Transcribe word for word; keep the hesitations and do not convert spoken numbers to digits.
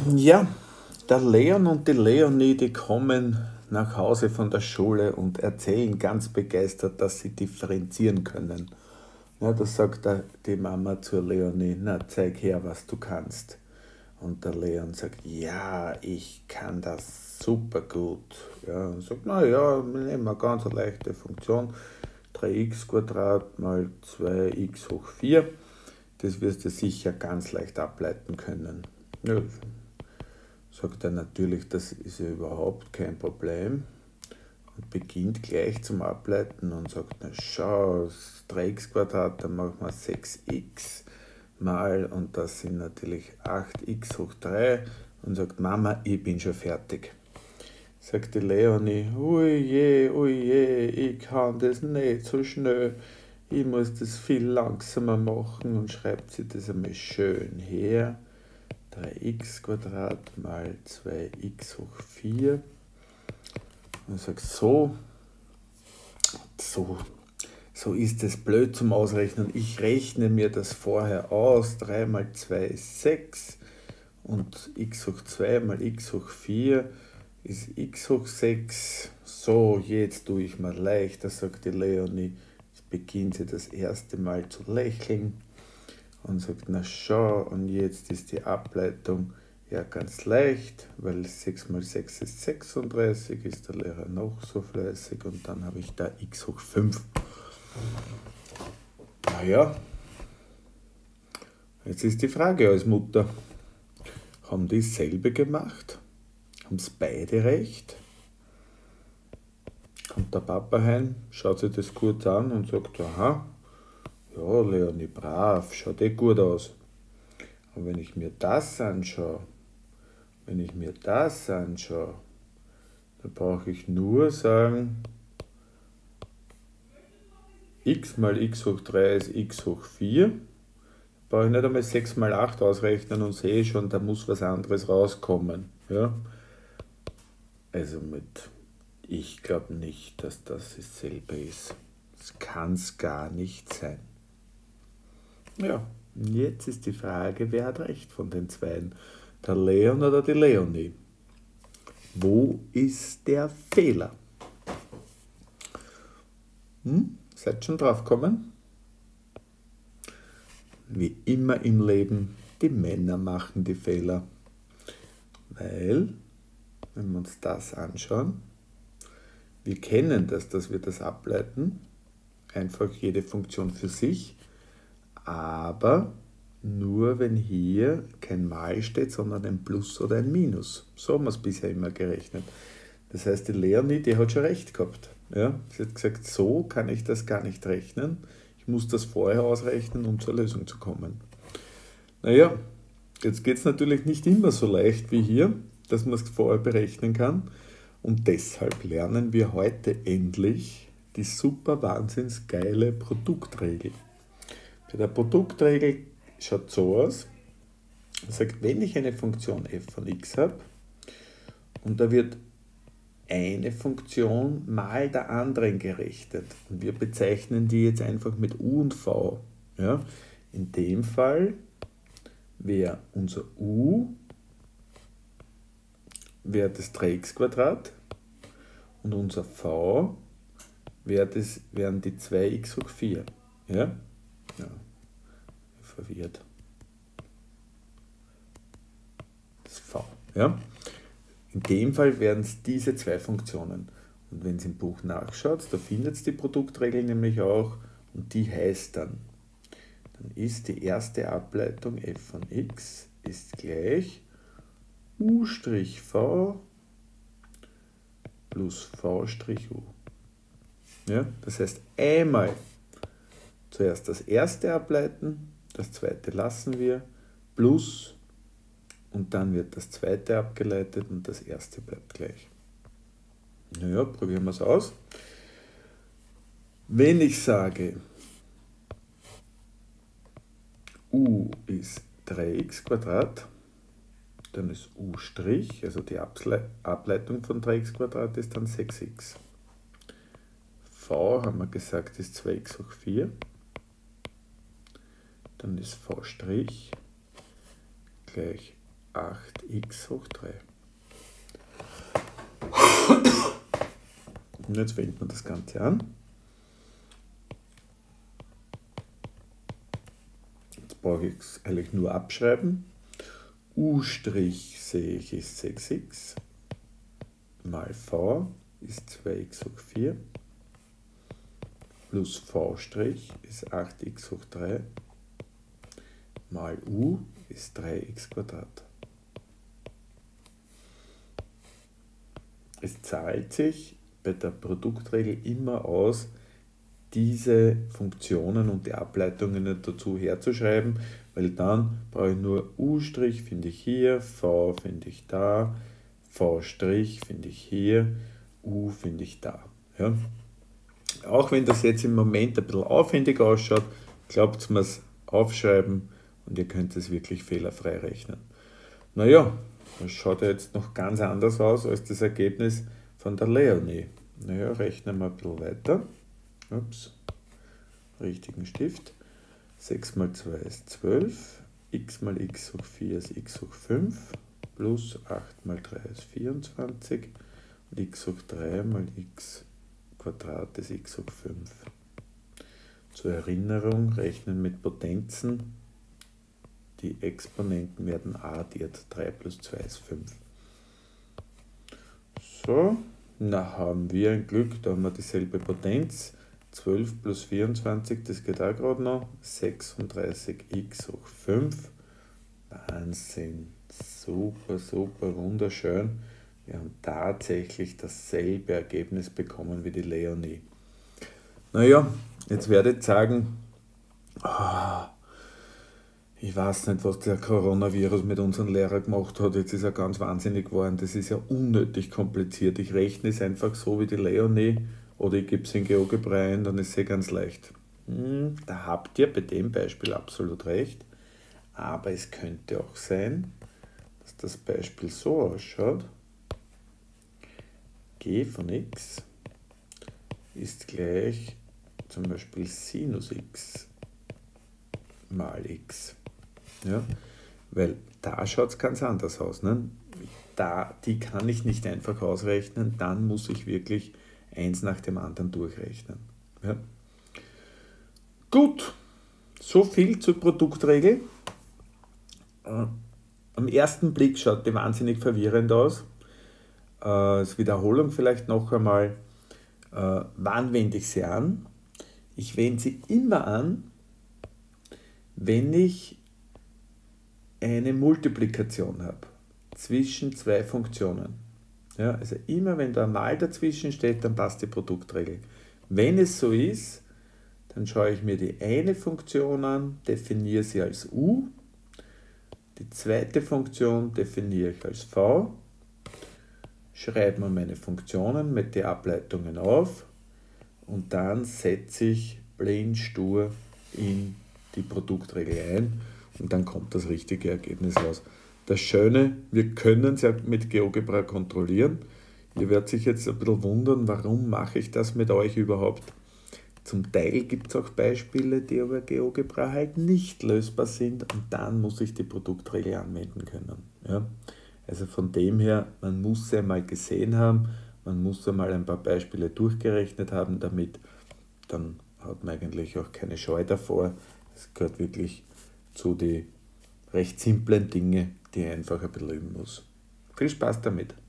Ja, der Leon und die Leonie, die kommen nach Hause von der Schule und erzählen ganz begeistert, dass sie differenzieren können. Ja, da sagt der, die Mama zur Leonie: na, zeig her, was du kannst. Und der Leon sagt: ja, ich kann das super gut. Ja, und sagt: na ja, wir nehmen eine ganz leichte Funktion, drei x mal zwei x hoch vier. Das wirst du sicher ganz leicht ableiten können. Ja, sagt er natürlich, das ist ja überhaupt kein Problem und beginnt gleich zum Ableiten und sagt: na schau, das drei x, dann machen wir sechs x mal, und das sind natürlich acht x hoch drei, und sagt: Mama, ich bin schon fertig. Sagt die Leonie: ui je, ui je, ich kann das nicht so schnell, ich muss das viel langsamer machen, und schreibt sie das einmal schön her. drei x mal zwei x hoch vier. Und sagt: so, so, so ist es blöd zum Ausrechnen. Ich rechne mir das vorher aus. drei mal zwei ist sechs und x hoch zwei mal x hoch vier ist x hoch sechs. So, jetzt tue ich mal leichter, sagt die Leonie. Jetzt beginnt sie das erste Mal zu lächeln und sagt: na schau, und jetzt ist die Ableitung ja ganz leicht, weil sechs mal sechs ist sechsunddreißig, ist der Lehrer noch so fleißig, und dann habe ich da x hoch fünf. Naja, jetzt ist die Frage als Mutter: haben die dasselbe gemacht? Haben es beide recht? Kommt der Papa heim, schaut sich das kurz an und sagt: aha, ja, Leonie, brav, schaut eh gut aus. Und wenn ich mir das anschaue, wenn ich mir das anschaue, dann brauche ich nur sagen, x mal x hoch drei ist x hoch vier. Brauche ich nicht einmal sechs mal acht ausrechnen und sehe schon, da muss was anderes rauskommen. Ja? Also mit, ich glaube nicht, dass das dasselbe ist. Das kann es gar nicht sein. Ja, jetzt ist die Frage, wer hat recht von den Zweien? Der Leon oder die Leonie? Wo ist der Fehler? Hm? Seid schon drauf gekommen? Wie immer im Leben, die Männer machen die Fehler. Weil, wenn wir uns das anschauen, wir kennen das, dass wir das ableiten, einfach jede Funktion für sich, aber nur wenn hier kein Mal steht, sondern ein Plus oder ein Minus. So haben wir es bisher immer gerechnet. Das heißt, die Leonie, die hat schon recht gehabt. Ja? Sie hat gesagt, so kann ich das gar nicht rechnen. Ich muss das vorher ausrechnen, um zur Lösung zu kommen. Naja, jetzt geht es natürlich nicht immer so leicht wie hier, dass man es vorher berechnen kann. Und deshalb lernen wir heute endlich die super wahnsinns geile Produktregel. Bei der Produktregel schaut so aus, er sagt, wenn ich eine Funktion f von x habe und da wird eine Funktion mal der anderen gerechnet und wir bezeichnen die jetzt einfach mit u und v. Ja? In dem Fall wäre unser u wäre das drei x und unser v wäre das, wären die zwei x hoch vier. Ja? Ja, verwirrt. Das v. Ja? In dem Fall wären es diese zwei Funktionen. Und wenn ihr im Buch nachschaut, da findet ihr die Produktregel nämlich auch, und die heißt dann, dann ist die erste Ableitung f von x ist gleich u'(v) plus v'(u). Ja? Das heißt, einmal zuerst das erste ableiten, das zweite lassen wir, plus, und dann wird das zweite abgeleitet und das erste bleibt gleich. Naja, probieren wir es aus. Wenn ich sage, u ist drei x Quadrat, dann ist u', also die Ableitung von drei x Quadrat ist dann sechs x. V haben wir gesagt ist zwei x hoch vier. Dann ist v' gleich acht x hoch drei. Und jetzt wenden wir das Ganze an. Jetzt brauche ich es eigentlich nur abschreiben. U' sehe ich ist sechs x mal v ist zwei x hoch vier plus v' ist acht x hoch drei mal u ist drei x Quadrat. Es zahlt sich bei der Produktregel immer aus, diese Funktionen und die Ableitungen dazu herzuschreiben, weil dann brauche ich nur U' finde ich hier, V finde ich da, V' finde ich hier, U finde ich da. Ja. Auch wenn das jetzt im Moment ein bisschen aufwendig ausschaut, glaubt mir es aufschreiben und ihr könnt es wirklich fehlerfrei rechnen. Naja, das schaut ja jetzt noch ganz anders aus als das Ergebnis von der Leonie. Naja, rechnen wir ein bisschen weiter. Ups, richtigen Stift. sechs mal zwei ist zwölf, x mal x hoch vier ist x hoch fünf, plus acht mal drei ist vierundzwanzig und x hoch drei mal x Quadrat ist x hoch fünf. Zur Erinnerung, rechnen mit Potenzen. Die Exponenten werden addiert. drei plus zwei ist fünf. So, na haben wir ein Glück, da haben wir dieselbe Potenz. zwölf plus vierundzwanzig, das geht auch gerade noch. sechsunddreißig x hoch fünf. Wahnsinn. Super, super, wunderschön. Wir haben tatsächlich dasselbe Ergebnis bekommen wie die Leonie. Naja, jetzt werdet ihr sagen, oh, ich weiß nicht, was der Coronavirus mit unseren Lehrern gemacht hat. Jetzt ist er ganz wahnsinnig geworden. Das ist ja unnötig kompliziert. Ich rechne es einfach so wie die Leonie oder ich gebe es in GeoGebra ein, dann ist es ganz leicht. Hm, da habt ihr bei dem Beispiel absolut recht. Aber es könnte auch sein, dass das Beispiel so ausschaut. G von x ist gleich zum Beispiel Sinus x mal x. Ja, weil da schaut es ganz anders aus. Ne? Da, die kann ich nicht einfach ausrechnen, dann muss ich wirklich eins nach dem anderen durchrechnen. Ja. Gut, so viel zur Produktregel. Äh, am ersten Blick schaut die wahnsinnig verwirrend aus. Äh, als Wiederholung vielleicht noch einmal, äh, wann wende ich sie an? Ich wende sie immer an, wenn ich eine Multiplikation habe zwischen zwei Funktionen. Ja, also immer wenn da ein Mal dazwischen steht, dann passt die Produktregel. Wenn es so ist, dann schaue ich mir die eine Funktion an, definiere sie als u, die zweite Funktion definiere ich als v, schreibe mir meine Funktionen mit den Ableitungen auf und dann setze ich blind stur in die Produktregel ein und dann kommt das richtige Ergebnis raus. Das Schöne, wir können es ja mit GeoGebra kontrollieren. Ihr werdet sich jetzt ein bisschen wundern, warum mache ich das mit euch überhaupt. Zum Teil gibt es auch Beispiele, die über GeoGebra halt nicht lösbar sind und dann muss ich die Produktregel anwenden können. Ja? Also von dem her, man muss sie einmal gesehen haben, man muss einmal ein paar Beispiele durchgerechnet haben damit, dann hat man eigentlich auch keine Scheu davor. Es gehört wirklich zu den recht simplen Dingen, die ich einfach ein bisschen üben muss. Viel Spaß damit!